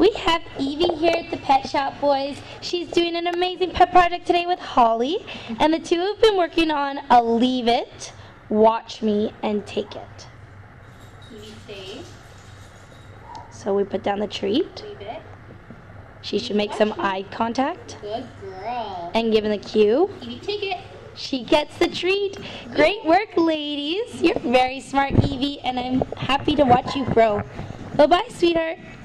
We have Evie here at the pet shop, boys. She's doing an amazing pet project today with Holly, and the two have been working on a leave it, watch me, and take it. Evie stays. So we put down the treat. Leave it. She should make some eye contact Good girl. and give him the cue. Evie, take it. She gets the treat. Great work, ladies. You're very smart, Evie, and I'm happy to watch you grow. Bye-bye, sweetheart.